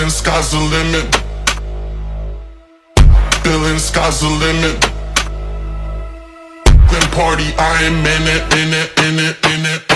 Feeling sky's the limit. Feeling sky's the limit. Then party, I am in it, in it, in it, in it.